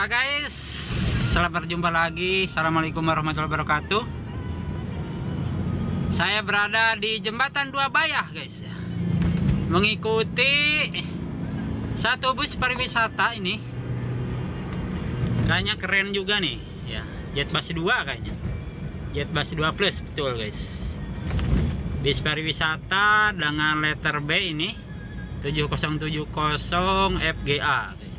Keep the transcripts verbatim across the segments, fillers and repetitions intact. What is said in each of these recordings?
Ya guys, selamat berjumpa lagi. Assalamualaikum warahmatullahi wabarakatuh. Saya berada di jembatan Dua Bayah guys, mengikuti satu bus pariwisata ini. Kayaknya keren juga nih ya, Jetbus dua kayaknya, Jetbus dua plus, betul guys. Bis pariwisata dengan letter B ini tujuh nol tujuh nol F G A guys.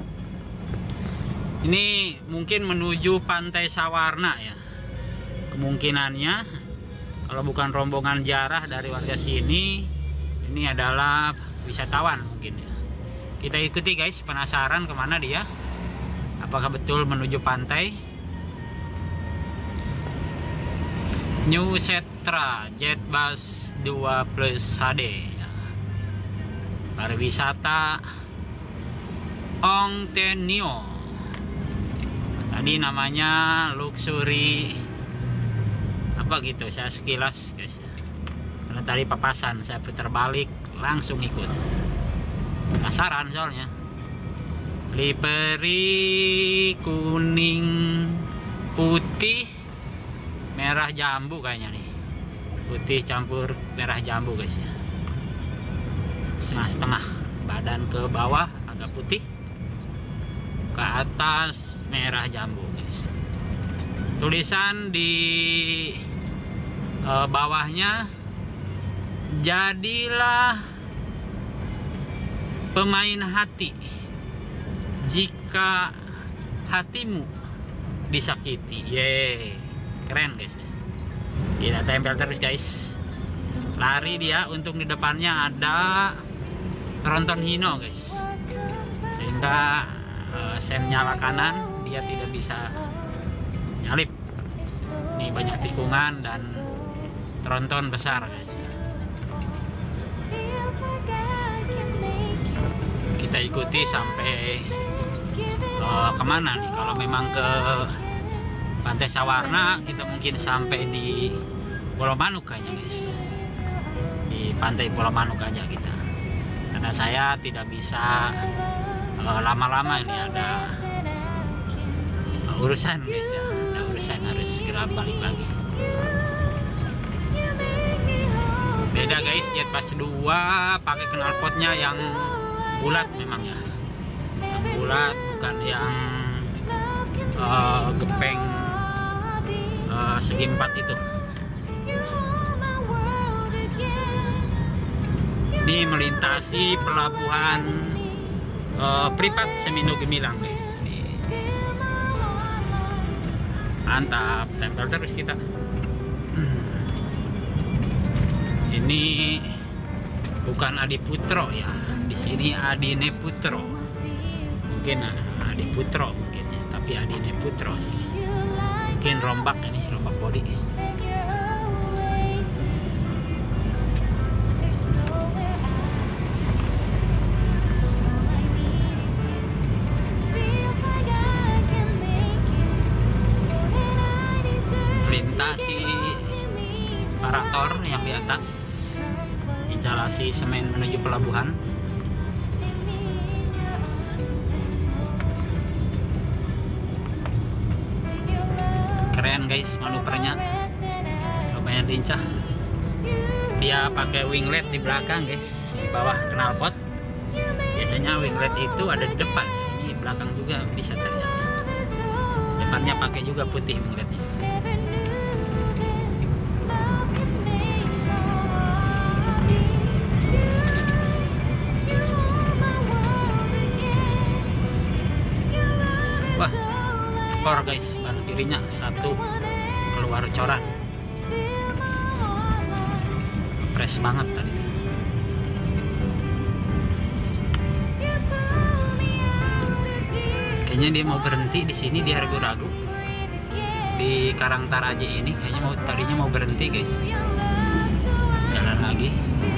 Ini mungkin menuju Pantai Sawarna ya, kemungkinannya. Kalau bukan rombongan ziarah dari warga sini, ini adalah wisatawan mungkin ya. Kita ikuti guys, penasaran kemana dia, apakah betul menuju pantai. New Setra Jetbus dua plus H D ya. Pariwisata Ongtenio. Tadi namanya luxury apa gitu, saya sekilas guys ya, karena tadi papasan saya putar balik langsung ikut, penasaran soalnya. Livery kuning putih merah jambu kayaknya nih, putih campur merah jambu guys ya, setengah-setengah, badan ke bawah agak putih, ke atas merah jambu guys. Tulisan di uh, bawahnya, jadilah pemain hati jika hatimu disakiti. Yeay, keren guys. Kita tempel terus guys. Lari dia, untuk di depannya ada tronton hino guys, sehingga uh, sen nyala kanan dia tidak bisa nyalip. Ini banyak tikungan dan tronton besar guys. Kita ikuti sampai uh, kemana nih? Kalau memang ke Pantai Sawarna, kita mungkin sampai di Pulau Manuk kayaknya guys. Di Pantai Pulau Manuk aja kita, karena saya tidak bisa lama-lama, uh, ini ada uh, urusan guys ya, ada urusan, harus segera balik lagi. Beda guys, Jetbus dua pakai knalpotnya yang bulat memang ya, yang bulat, bukan yang uh, gepeng uh, segi empat itu. Ini melintasi pelabuhan uh, Pripat Semino Gemilang guys. Ini mantap, tempel terus kita. Ini bukan Adi Putro ya, di sini Adine Putro, mungkin Adi Putro mungkin ya, tapi Adine Putro sih. Mungkin rombak ini, rombak body. Melintasi parator yang di atas, instalasi semen menuju pelabuhan. Keren guys manuvernya, lumayan lincah. Dia pakai winglet di belakang guys, di bawah knalpot. Biasanya winglet itu ada di depan, ini belakang juga bisa ternyata. Depannya pakai juga putih wingletnya. Wah, ekor guys, ban kirinya satu keluar coran, fresh banget tadi. Kayaknya dia mau berhenti di sini, dia ragu-ragu di Karangtaraje ini. Kayaknya mau tadinya mau berhenti guys, jalan lagi.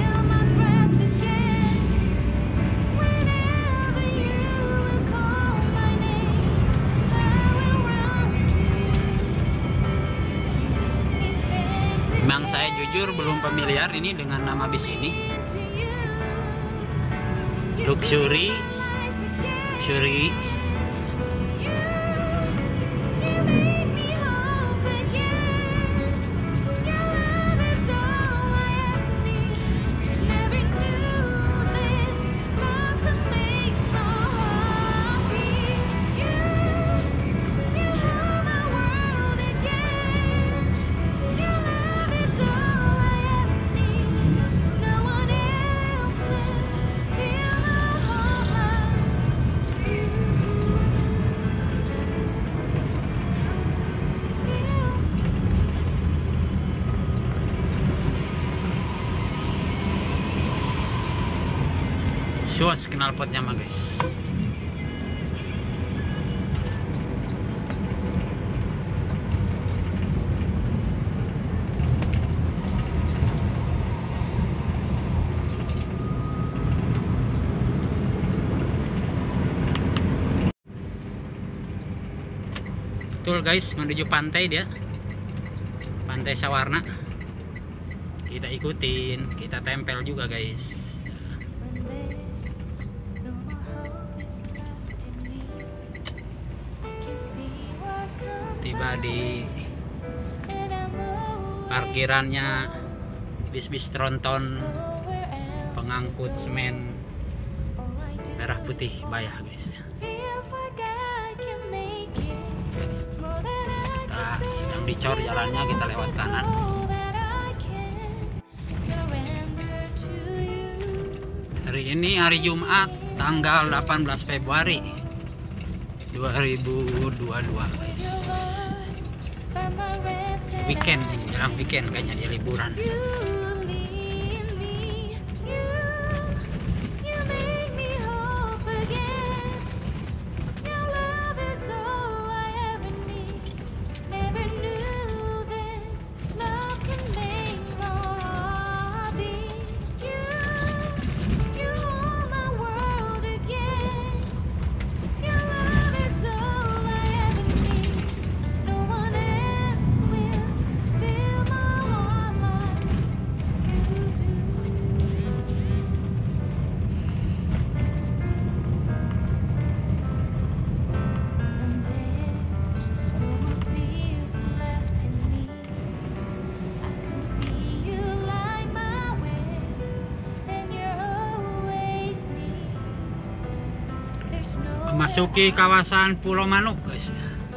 Memang saya jujur belum familiar ini dengan nama bis ini. Luxury Luxury Swatch knalpotnya mah guys. Betul guys, menuju pantai dia, Pantai Sawarna. Kita ikutin, kita tempel juga guys. Tiba di parkirannya bis-bis tronton pengangkut semen merah putih Bayah guys. Sedang dicor jalannya, kita lewat kanan. Hari ini hari Jumat tanggal delapan belas Februari dua ribu dua puluh dua guys. Weekend, jelang weekend kayaknya dia liburan. Memasuki kawasan Pulau Manuk guys.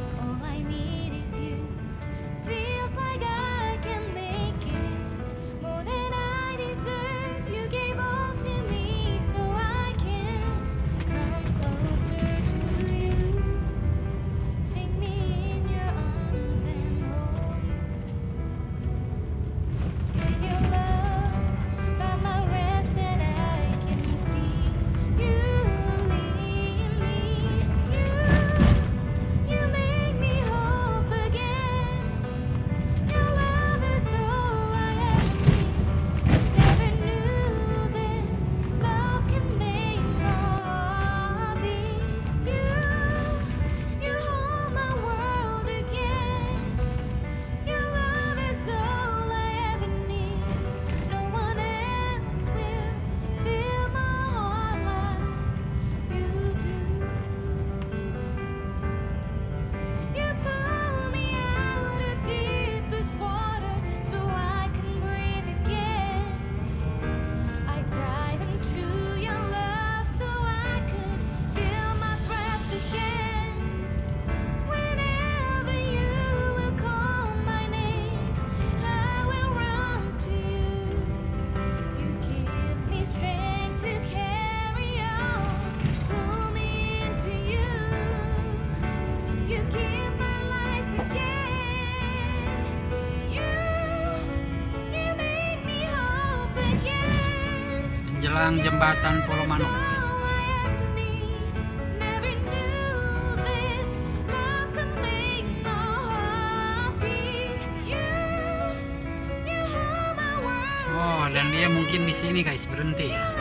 Jelang jembatan Pulau Manuk. Oh, dan dia mungkin di sini guys, berhenti ya.